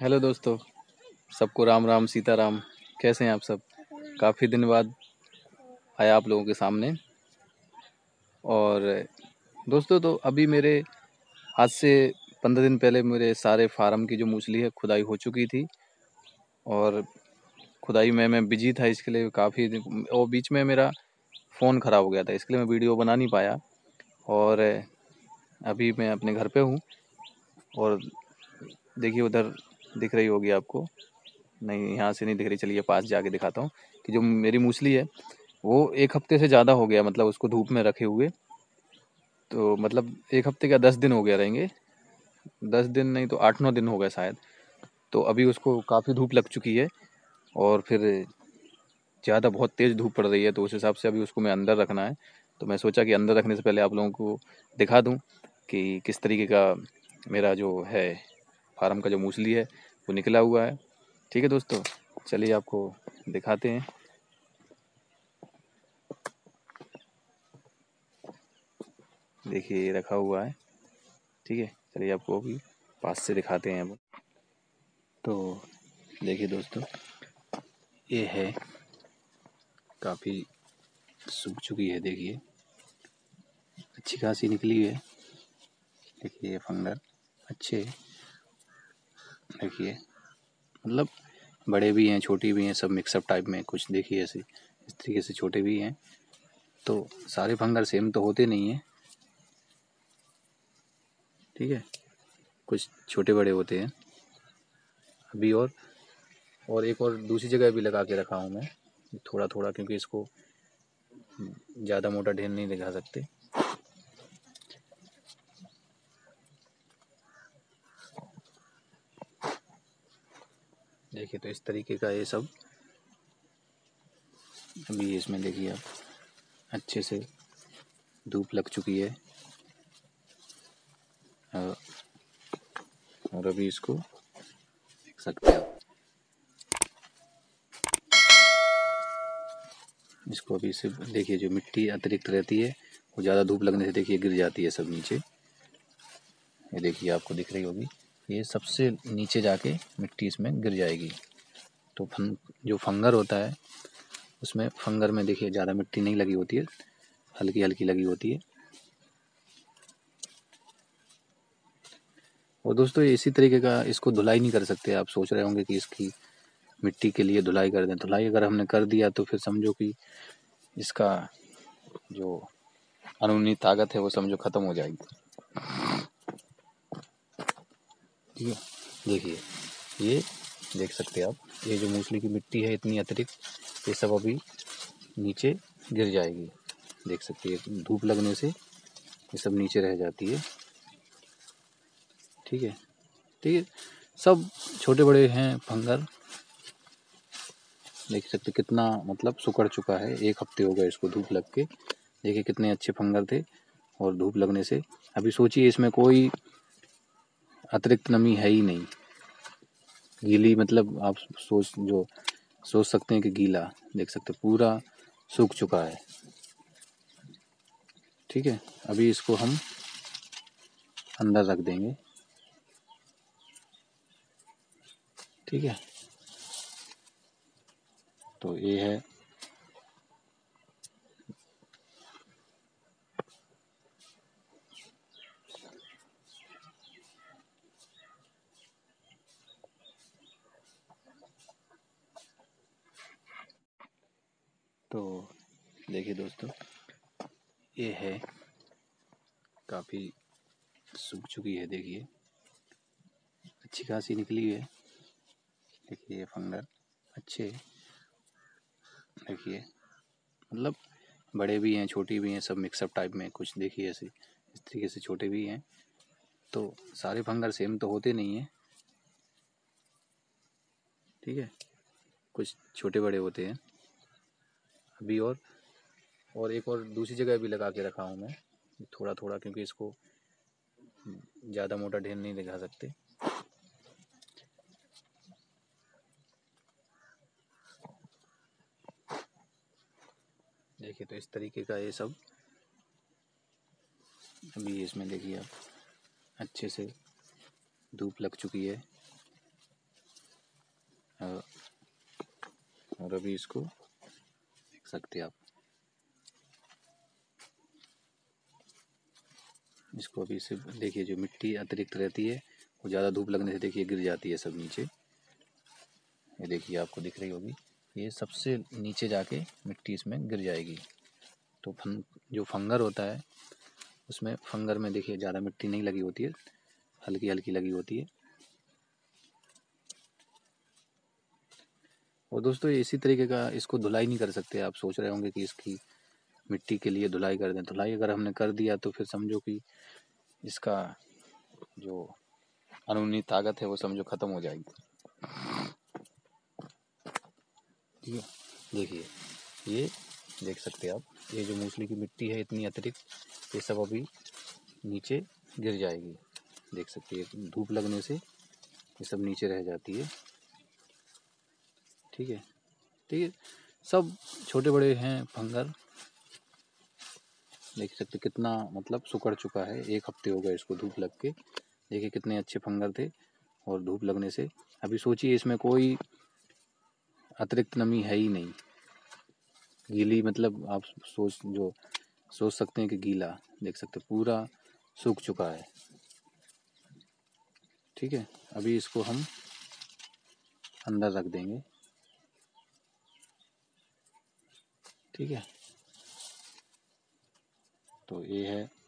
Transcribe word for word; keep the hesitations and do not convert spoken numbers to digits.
Hello दोस्तों, सबको राम राम सीताराम। कैसे हैं आप सब? काफ़ी दिन बाद आया आप लोगों के सामने। और दोस्तों, तो अभी मेरे आज से पंद्रह दिन पहले मेरे सारे फार्म की जो मूसली है खुदाई हो चुकी थी। और खुदाई में मैं बिजी था, इसके लिए काफ़ी दिन और बीच में मेरा फ़ोन ख़राब हो गया था, इसके लिए मैं वीडियो बना नहीं पाया। और अभी मैं अपने घर पे हूँ। और देखिए, उधर दिख रही होगी आपको। नहीं, यहाँ से नहीं दिख रही, चलिए पास जाके दिखाता हूँ कि जो मेरी मूसली है वो एक हफ्ते से ज़्यादा हो गया, मतलब उसको धूप में रखे हुए। तो मतलब एक हफ्ते क्या, दस दिन हो गया रहेंगे। दस दिन नहीं तो आठ नौ दिन हो गए शायद। तो अभी उसको काफ़ी धूप लग चुकी है। और फिर ज़्यादा बहुत तेज़ धूप पड़ रही है, तो उस हिसाब से अभी उसको मैं अंदर रखना है। तो मैं सोचा कि अंदर रखने से पहले आप लोगों को दिखा दूँ कि किस तरीके का मेरा जो है फार्म का जो मूसली है वो निकला हुआ है। ठीक है दोस्तों, चलिए आपको दिखाते हैं। देखिए, ये रखा हुआ है। ठीक है, चलिए आपको अभी पास से दिखाते हैं अब। तो देखिए दोस्तों, ये है, काफ़ी सूख चुकी है। देखिए, अच्छी खासी निकली है। देखिए, ये फंगल अच्छे, देखिए मतलब बड़े भी हैं, छोटी भी हैं, सब मिक्सअप टाइप में कुछ। देखिए ऐसे इस तरीके से छोटे भी हैं। तो सारे फंगल सेम तो होते नहीं हैं, ठीक है, कुछ छोटे बड़े होते हैं। अभी और और एक और दूसरी जगह भी लगा के रखा हूँ मैं, थोड़ा थोड़ा, क्योंकि इसको ज़्यादा मोटा ढेर नहीं लगा सकते। देखिए, तो इस तरीके का ये सब अभी इसमें देखिए आप, अच्छे से धूप लग चुकी है। और अभी इसको देख सकते हैं आप, इसको अभी से देखिए, जो मिट्टी अतिरिक्त रहती है वो ज़्यादा धूप लगने से देखिए गिर जाती है सब नीचे। ये देखिए, आपको दिख रही होगी, ये सबसे नीचे जाके मिट्टी इसमें गिर जाएगी। तो फं जो फंगर होता है उसमें, फंगर में देखिए ज़्यादा मिट्टी नहीं लगी होती है, हल्की हल्की लगी होती है। और दोस्तों, इसी तरीके का इसको धुलाई नहीं कर सकते। आप सोच रहे होंगे कि इसकी मिट्टी के लिए धुलाई कर दें। धुलाई अगर हमने कर दिया तो फिर समझो कि इसका जो अंदरूनी ताकत है वो समझो ख़त्म हो जाएगी। ठीक है, देखिए, ये देख सकते हैं आप, ये जो मूसली की मिट्टी है इतनी अतिरिक्त, ये सब अभी नीचे गिर जाएगी। देख सकते हैं, धूप लगने से ये सब नीचे रह जाती है। ठीक है, ठीक है, सब छोटे बड़े हैं फंगल। देख सकते कितना मतलब सुकड़ चुका है, एक हफ्ते हो गए इसको धूप लग के। देखिए कितने अच्छे फंगल थे, और धूप लगने से अभी सोचिए इसमें कोई अतिरिक्त नमी है ही नहीं। गीली, मतलब आप सोच जो सोच सकते हैं कि गीला, देख सकते पूरा सूख चुका है। ठीक है, अभी इसको हम अंदर रख देंगे। ठीक है, तो ये है। तो देखिए दोस्तों, ये है, काफ़ी सूख चुकी है। देखिए, अच्छी खासी निकली है। देखिए, ये फंगल अच्छे, देखिए मतलब बड़े भी हैं, छोटी भी हैं, सब मिक्सअप टाइप में कुछ। देखिए ऐसे इस तरीके से छोटे भी हैं। तो सारे फंगल सेम तो होते नहीं हैं, ठीक है, कुछ छोटे बड़े होते हैं। अभी और और एक और दूसरी जगह भी लगा के रखा हूँ मैं, थोड़ा थोड़ा, क्योंकि इसको ज़्यादा मोटा ढेर नहीं लगा सकते। देखिए, तो इस तरीके का ये सब अभी इसमें देखिए आप, अच्छे से धूप लग चुकी है। और अभी इसको देख सकते हैं आप, इसको अभी से देखिए, जो मिट्टी अतिरिक्त रहती है वो ज़्यादा धूप लगने से देखिए गिर जाती है सब नीचे। ये देखिए आपको दिख रही होगी, ये सबसे नीचे जाके मिट्टी इसमें गिर जाएगी। तो फं जो फंगर होता है उसमें, फंगर में देखिए ज़्यादा मिट्टी नहीं लगी होती है, हल्की हल्की लगी होती है। और दोस्तों इसी तरीके का इसको धुलाई नहीं कर सकते। आप सोच रहे होंगे कि इसकी मिट्टी के लिए धुलाई कर दें। धुलाई अगर हमने कर दिया तो फिर समझो कि इसका जो अंदरूनी ताकत है वो समझो ख़त्म हो जाएगी। ठीक है, देखिए ये देख सकते हैं आप, ये जो मूसली की मिट्टी है इतनी अतिरिक्त, ये सब अभी नीचे गिर जाएगी। देख सकते हैं धूप लगने से ये सब नीचे रह जाती है। ठीक है, ठीक है, सब छोटे बड़े हैं फंगर। देख सकते कितना मतलब सुकड़ चुका है, एक हफ्ते हो गए इसको धूप लग के। देखिए कितने अच्छे फंगर थे और धूप लगने से अभी सोचिए इसमें कोई अतिरिक्त नमी है ही नहीं। गीली मतलब आप सोच जो सोच सकते हैं कि गीला, देख सकते पूरा सूख चुका है। ठीक है, अभी इसको हम अंदर रख देंगे। ठीक है, तो ये है